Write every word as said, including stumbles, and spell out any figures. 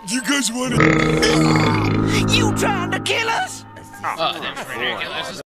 you guys want to... You trying to kill us? Oh, that's ridiculous.